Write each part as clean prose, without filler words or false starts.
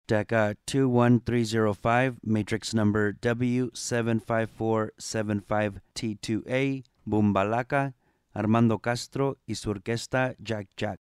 DECA 21305, matrix number W75475T2A, Bumbalaca, Armando Castro y su orquesta Jack Jack.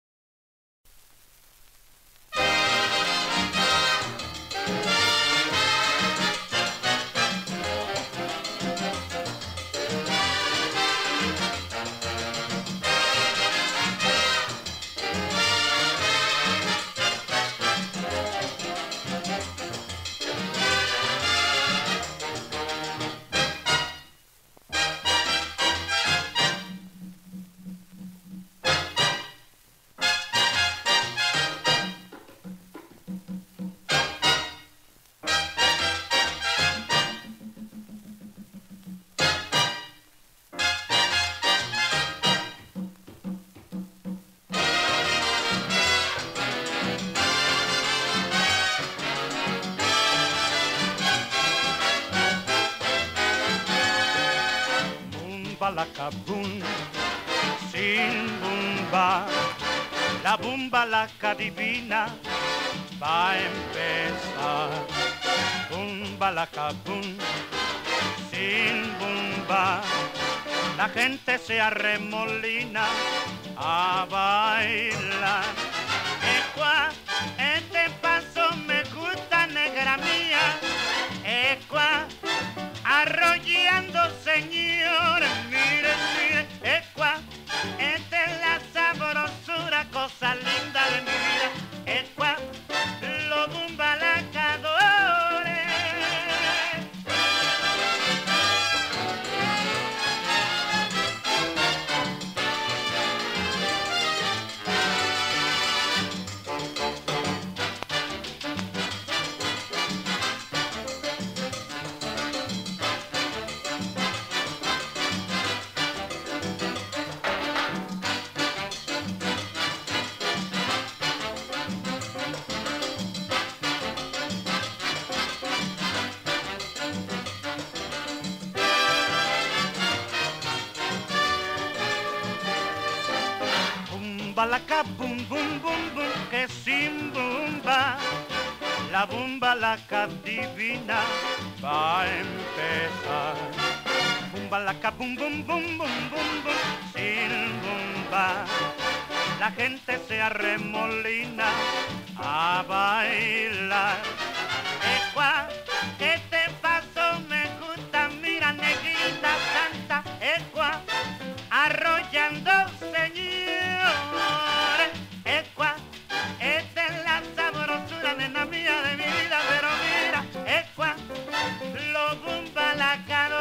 Bumbalacabum, sin bumba, la bumbalaca divina va a empezar. Bumbalacabum, sin bumba, la gente se arremolina a bailar. Ecua, este paso me gusta, negra mía. Ecua, arrollando, señor, mire, mire, ecua, esta es la sabrosura, cosa linda de mi vida, ecua, los bumbalacadores. Bumbalaca, bum, bum, bum, bum, que sin bumba, la bumbalaca divina va a empezar. Bumbalaca, bum, bum, bum, bum, bum, bum, sin bumba, la gente se arremolina a bailar. Ecua, este paso me gusta, mira, negrita santa, ecua, arrollando, señor, ecua, esta es la sabrosura, nena mía de mi vida, pero mira, ecua, los bumbalacadores.